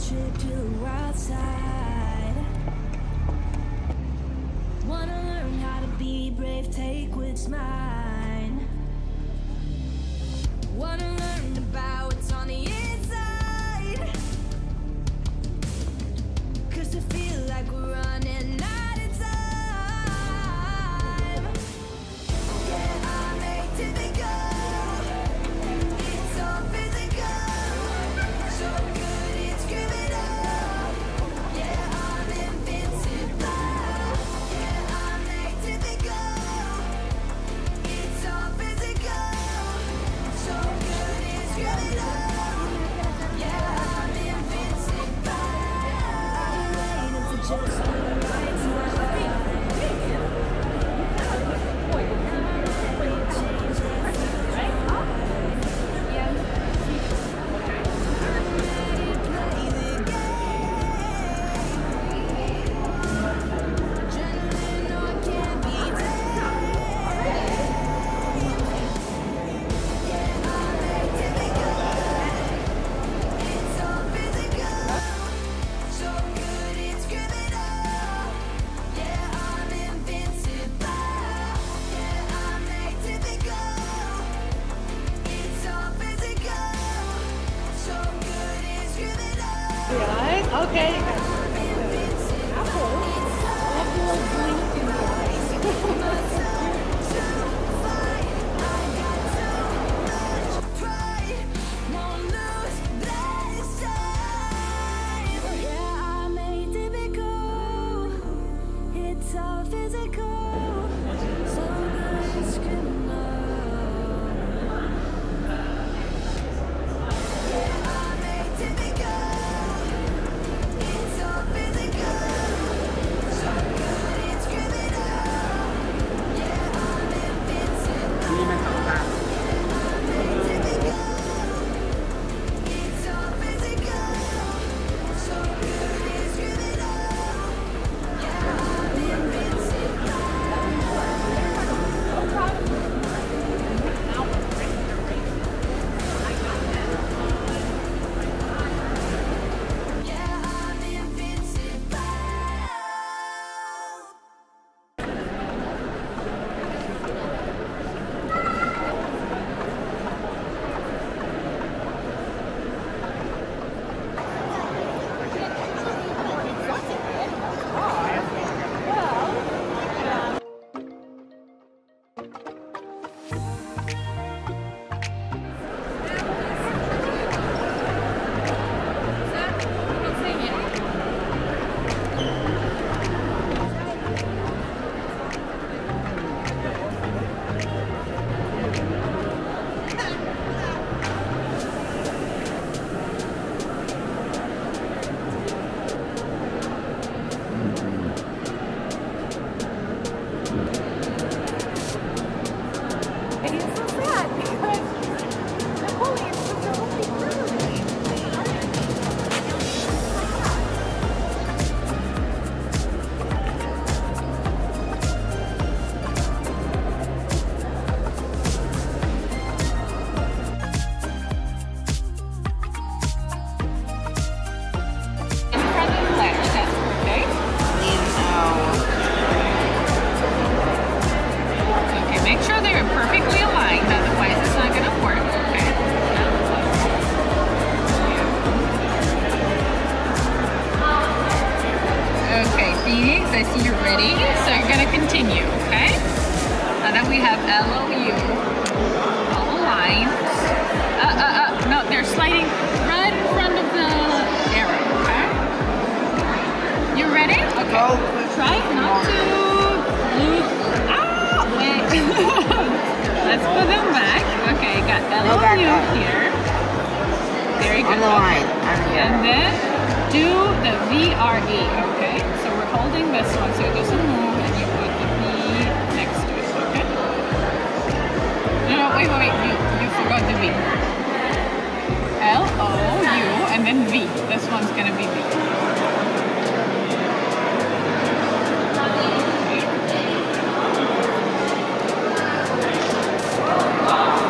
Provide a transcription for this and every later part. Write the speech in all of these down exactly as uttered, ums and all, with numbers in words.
trip to the wild side. Wanna learn how to be brave, take what's mine. Wanna learn about what's on the inside. Cause I feel like we're running out of time. Yeah, I'm made to be good. It's so physical. So good it's criminal. Yeah, I'm invincible. Yeah, I'm made to be good. It's so physical. So good it's criminal. Yeah, I'm invincible. I'm waiting for just the right Okay. Apple. Apple blinking eyes. It's all physical. So good it's criminal. Phoenix, I see you're ready, so you're gonna continue, okay? And then we have L O U, all the lines. Uh, uh, uh, no, they're sliding right in front of the arrow, okay? You ready? Okay. Oh. Try not to lose. Ah, wait. Let's put them back. Okay, got L O U here. Very good. On the line. And then do the V R E, okay? So we're holding this one so it doesn't move, and you put the V next to it, okay? No, no, wait, wait, wait, you, you forgot the V. L O U and then V. This one's gonna be V.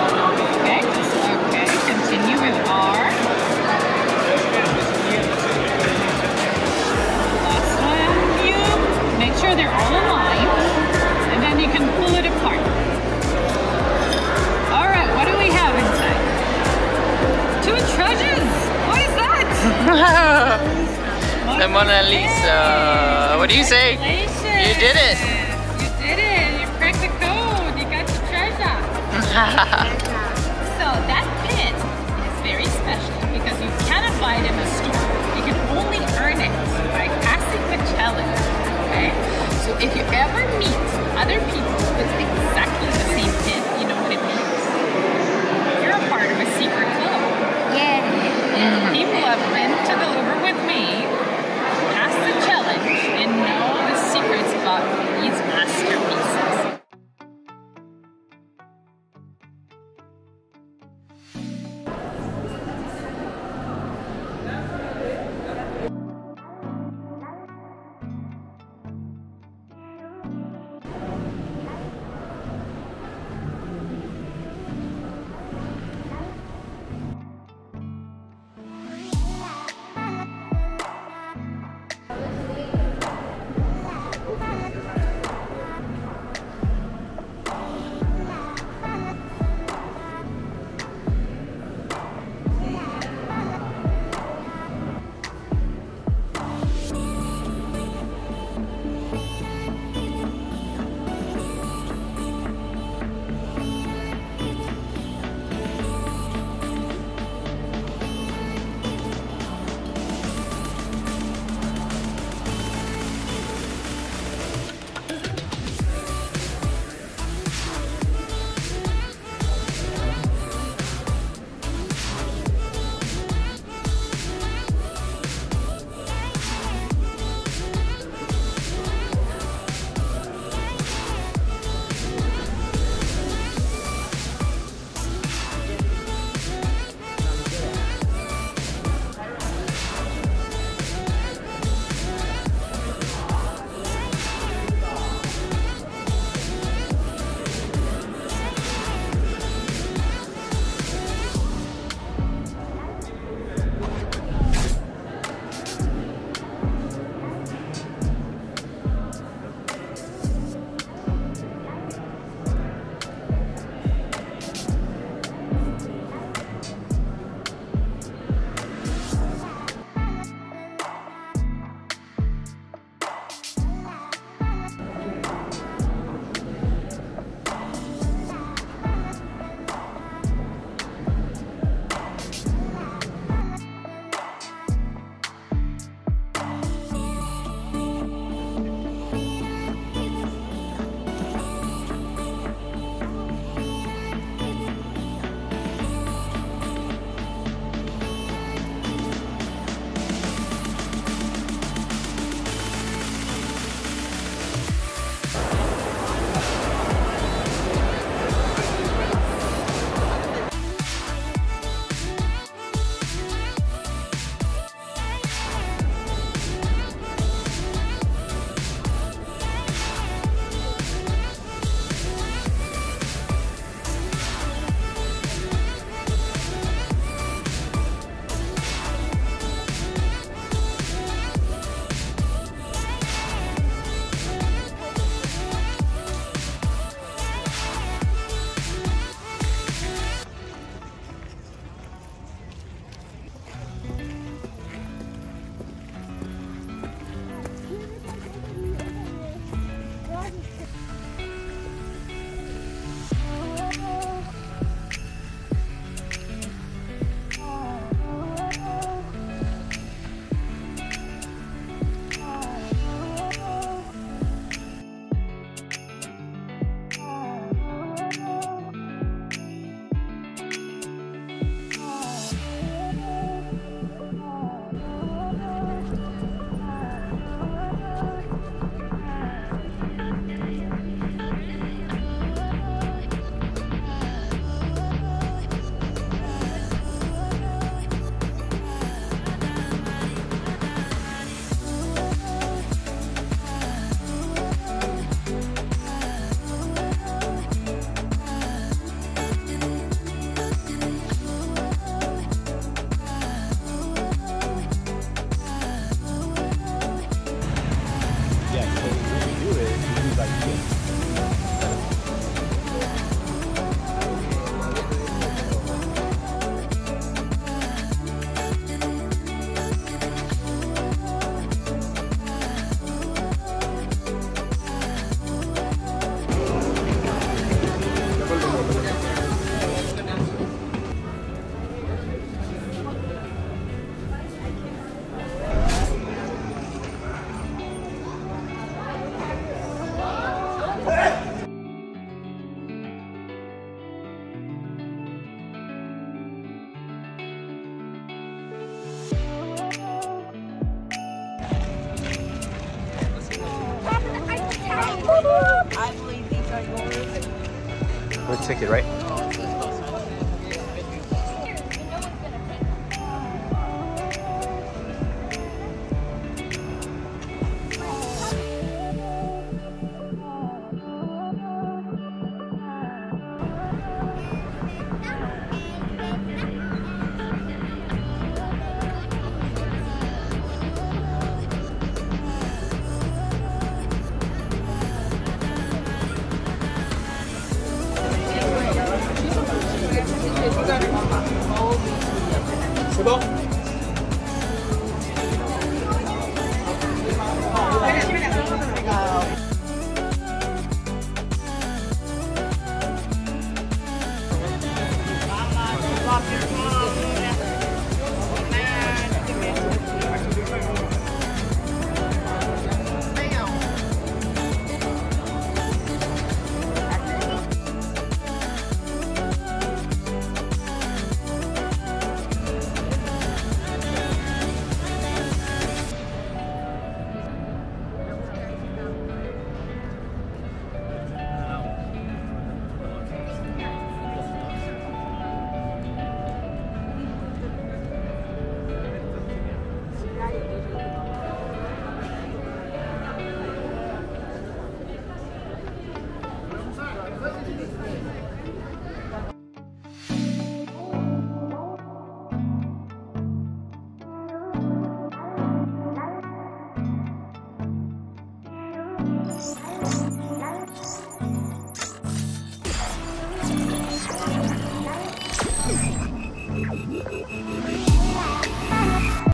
Okay, okay, continue with R. sure they're all aligned, and then you can pull it apart. All right, what do we have inside? Two treasures. What is that? The Mona Lisa. What do you say? You did it. You did it. You cracked the code. You got your treasure. So that pin is very special because you cannot buy it in the store. You can only earn it by passing the challenge. Okay? So if you ever meet other people with exactly the same pin, you know what it means. You're a part of a secret club. Yeah. And people have been to the Louvre with me, passed the challenge, and know the secrets about these masterpieces. I believe these are yours. Good ticket, right? C'est bon? Bye.